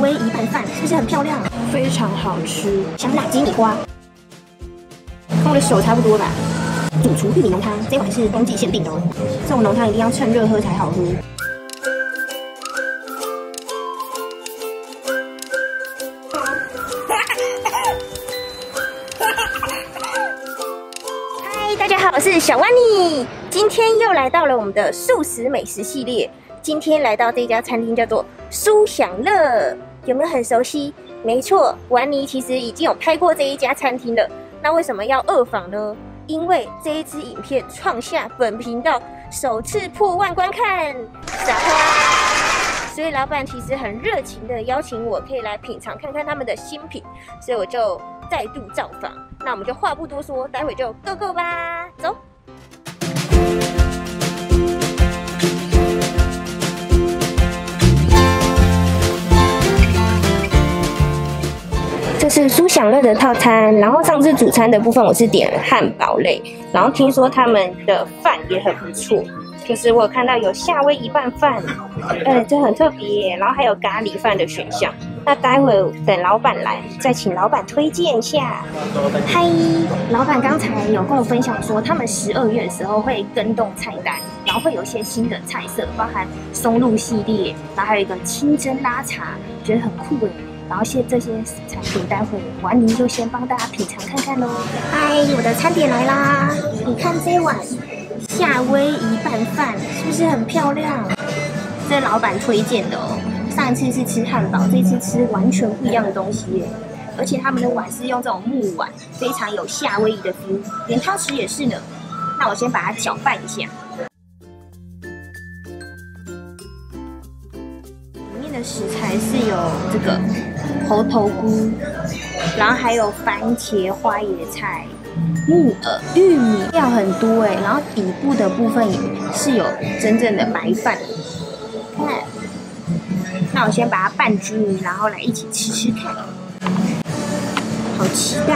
威夷拌饭，是不是很漂亮？非常好吃，香辣鸡米花，跟我的手差不多吧。主厨玉米浓汤，这碗是冬季限定的哦，这种浓汤一定要趁热喝才好喝。嗨，大家好，我是小湾妮，今天又来到了我们的素食美食系列。今天来到这家餐厅叫做舒享乐，有没有很熟悉？没错，玩妮其实已经有拍过这一家餐厅了。那为什么要二访呢？因为这一支影片创下本频道首次破万观看，傻花！所以老板其实很热情的邀请我可以来品尝看看他们的新品，所以我就再度造访。那我们就话不多说，待会就 go 吧，走！这是舒享乐的套餐，然后上次主餐的部分我是点汉堡类，然后听说他们的饭也很不错，就是我有看到有夏威夷拌饭，这很特别耶，然后还有咖喱饭的选项。那待会等老板来，再请老板推荐一下。嗨，老板刚才有跟我分享说，他们12月的时候会更动菜单，然后会有一些新的菜色，包含松露系列，然后还有一个清蒸拉茶，觉得很酷耶。然后这些产品待会玩妮就先帮大家品尝看看喽。嗨，我的餐点来啦！你看这碗夏威夷拌饭是不是很漂亮？这老板推荐的哦。上一次是吃汉堡，这次吃完全不一样的东西耶！而且他们的碗是用这种木碗，非常有夏威夷的 feel， 连汤匙也是呢。那我先把它搅拌一下。里面的食材是有这个猴头菇，然后还有番茄、花椰菜、木耳、玉米，料很多哎。然后底部的部分是有真正的白饭，看。那我先把它拌均匀，然后来一起吃吃看，好期待！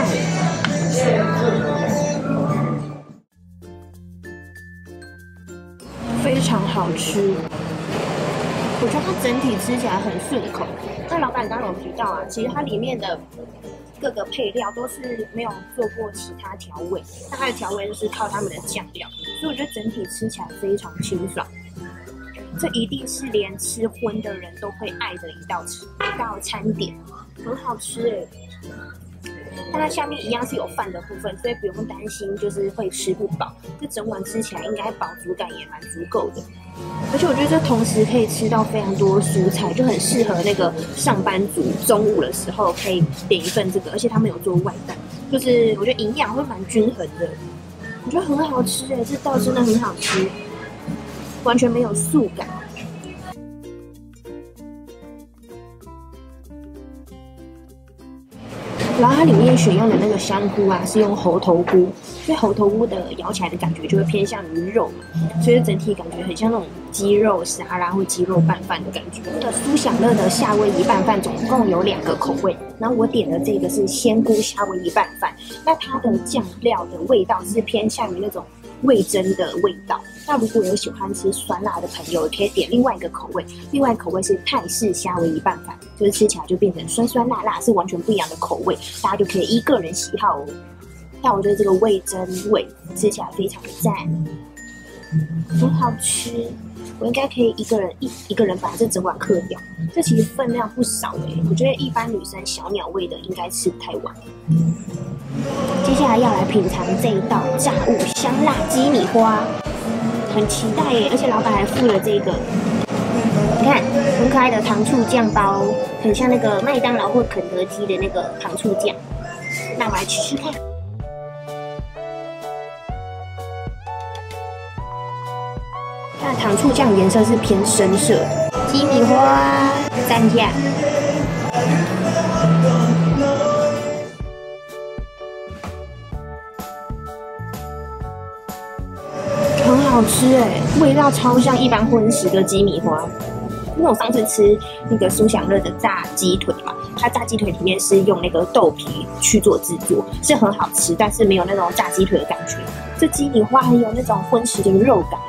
非常好吃，我觉得它整体吃起来很顺口。那老板刚刚有提到啊，其实它里面的各个配料都是没有做过其他调味，那它的调味就是靠他们的酱料，所以我觉得整体吃起来非常清爽。这一定是连吃荤的人都会爱的一道餐点，很好吃哎！但它下面一样是有饭的部分，所以不用担心就是会吃不饱。这整碗吃起来应该饱足感也蛮足够的，而且我觉得这同时可以吃到非常多蔬菜，就很适合那个上班族中午的时候可以点一份这个，而且他们有做外带，就是我觉得营养会蛮均衡的，我觉得很好吃哎，这道真的很好吃。完全没有素感，然后它里面选用的那个香菇啊，是用猴头菇，所以猴头菇的咬起来的感觉就会偏向于肉嘛，所以整体感觉很像那种鸡肉沙拉或鸡肉拌饭的感觉。那个舒享乐的夏威夷拌饭总共有2个口味，然后我点的这个是鲜菇夏威夷拌饭，那它的酱料的味道是偏向于那种味噌的味道。那如果有喜欢吃酸辣的朋友，也可以点另外一个口味。另外一个口味是泰式夏威夷拌饭，就是吃起来就变成酸酸辣辣，是完全不一样的口味，大家就可以依个人喜好哦。但我觉得这个味噌味吃起来非常的赞，很好吃。我应该可以一个人把这整碗嗑掉。这其实分量不少哎，我觉得一般女生小鸟胃的应该吃不太完。接下来要来品尝这一道炸物香辣鸡米花，很期待耶！而且老板还附了这个，你看很可爱的糖醋酱包，很像那个麦当劳或肯德基的那个糖醋酱。那我来吃吃看。那糖醋酱颜色是偏深色的，鸡米花蘸下。很好吃哎，味道超像一般荤食的鸡米花。因为我上次吃那个舒享乐的炸鸡腿嘛，它炸鸡腿里面是用那个豆皮去做制作，是很好吃，但是没有那种炸鸡腿的感觉。这鸡米花很有那种荤食的肉感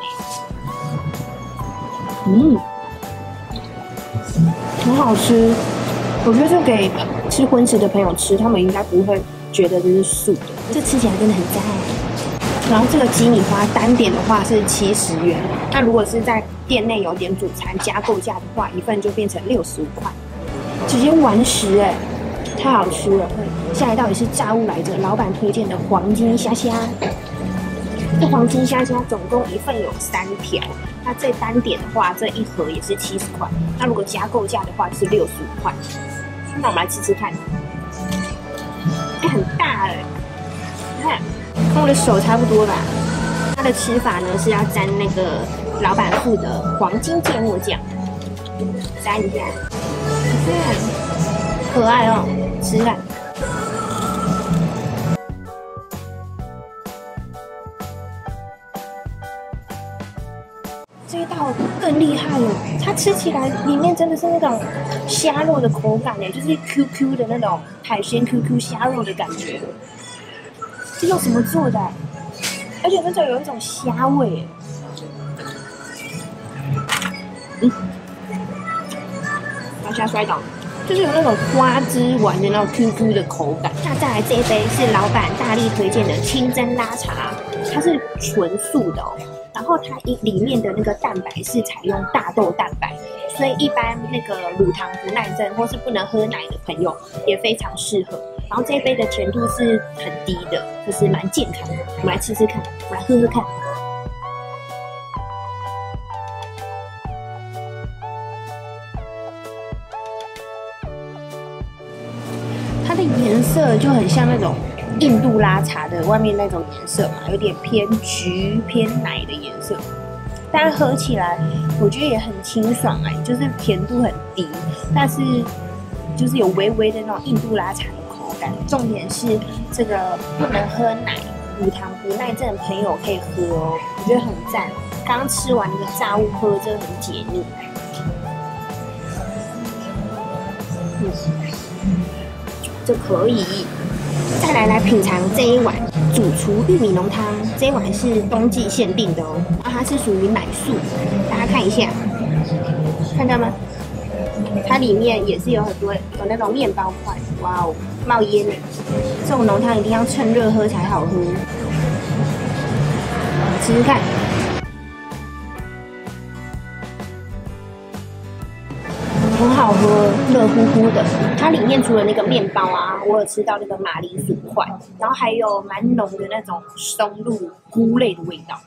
很好吃。 我觉得就给吃荤食的朋友吃，他们应该不会觉得这是素的。这吃起来真的很赞。然后这个鸡米花单点的话是70元，那如果是在店内有点主餐加购价的话，一份就变成65块，直接完食哎，太好吃了。下一道也是炸物来着，老板推荐的黄金虾虾。这黄金虾虾总共一份有3条，那这单点的话，这一盒也是70块。那如果加购价的话是65块。那我们来吃吃看，很大哎，你看跟我的手差不多吧。它的吃法呢是要沾那个老板附的黄金芥末酱，沾一下，可爱哦，吃看。这一道更厉害了，它吃起来里面真的是那种虾肉的口感哎，就是 QQ 的那种海鲜 QQ 虾肉的感觉。这用什么做的？而且那种有一种虾味哎。把虾摔倒，就是有那种花枝丸的那种 QQ 的口感。那再来这一杯是老板大力推荐的清蒸拉茶，它是纯素的哦。然后它里面的那个蛋白是采用大豆蛋白，所以一般那个乳糖不耐症或是不能喝奶的朋友也非常适合。然后这一杯的甜度是很低的，就是蛮健康的。我们来吃吃看，我来喝喝看。它的颜色就很像那种印度拉茶的外面那种颜色嘛，有点偏橘偏奶的颜色，但喝起来我觉得也很清爽哎，就是甜度很低，但是就是有微微的那种印度拉茶的口感。重点是这个不能喝奶、乳糖不耐症的朋友可以喝哦，我觉得很赞。刚吃完那个炸物喝真的很解腻。这可以。再来品尝这一碗主厨玉米浓汤，这一碗是冬季限定的哦，然后它是属于奶素，大家看一下，看到吗？它里面也是有很多有那种面包块，哇哦，冒烟呢！这种浓汤一定要趁热喝才好喝，试试看。很好喝，热乎乎的。它里面除了那个面包啊，我有吃到那个马铃薯块，然后还有蛮浓的那种松露菇类的味道。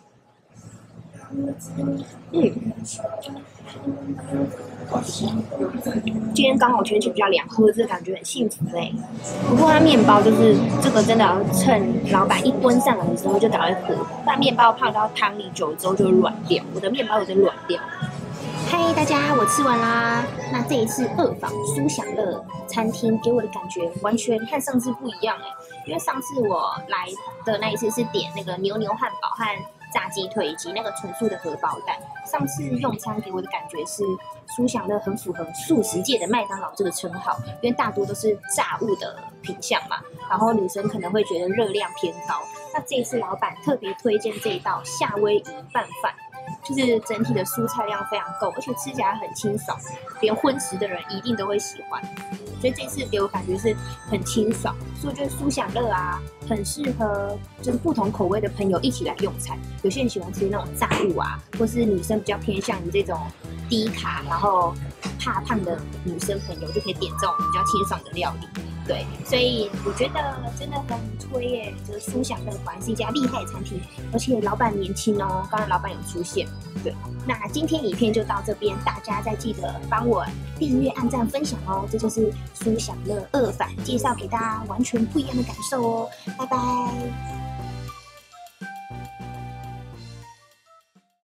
今天刚好天气比较凉，喝这感觉很幸福哎。不过它面包就是这个真的要趁老板一端上来的时候就赶快喝，不然面包泡到汤里久了之后就会软掉。我的面包有点软掉。嗨，大家，我吃完啦。那这一次二访苏享乐餐厅给我的感觉完全和上次不一样哎，因为上次我来的那一次是点那个牛汉堡和炸鸡腿以及那个纯素的荷包蛋。上次用餐给我的感觉是苏享乐很符合素食界的麦当劳这个称号，因为大多都是炸物的品项嘛，然后女生可能会觉得热量偏高。那这一次老板特别推荐这一道夏威夷拌饭。就是整体的蔬菜量非常够，而且吃起来很清爽，连荤食的人一定都会喜欢。所以这次给我感觉是很清爽，所以我觉得苏享乐啊，很适合就是不同口味的朋友一起来用餐。有些人喜欢吃那种炸物啊，或是女生比较偏向于这种低卡，然后怕胖的女生朋友就可以点这种比较清爽的料理。对，所以我觉得真的很推耶，就是苏享乐果然是一家厉害的餐厅，而且老板年轻哦，刚刚老板有出现。对，那今天影片就到这边，大家再记得帮我订阅、按赞、分享哦。这就是苏享乐二访介绍给大家完全不一样的感受哦，拜拜。